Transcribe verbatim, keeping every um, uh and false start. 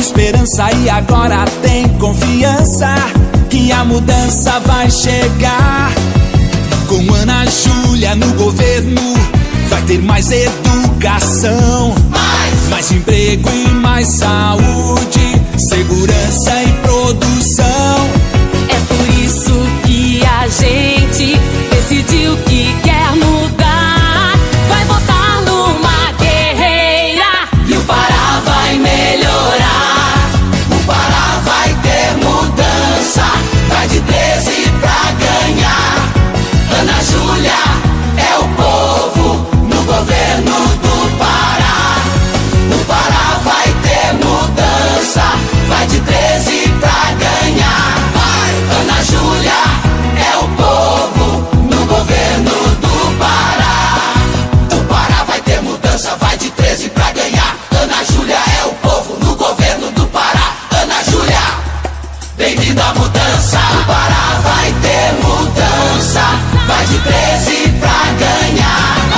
esperança e agora tem confiança que a mudança vai chegar. Com Ana Júlia no governo vai ter mais educação, mais, mais emprego e mais saúde, segurança e produção. É por isso que a gente decidiu que quer mudar. Vai votar numa guerreira e o Pará vai melhorar. O Pará vai ter mudança, vai de treze pra ganhar. Ana Júlia é o povo no governo do Pará. O Pará vai ter mudança, vai de treze pra ganhar. Vai. Ana Júlia é o povo no governo do Pará. O Pará vai ter mudança, vai de treze pra ganhar. Ana Júlia é o povo no governo do Pará. Ana Júlia, bem-vindo à mudança. O Pará vai ter mudança, vai de treze pra ganhar.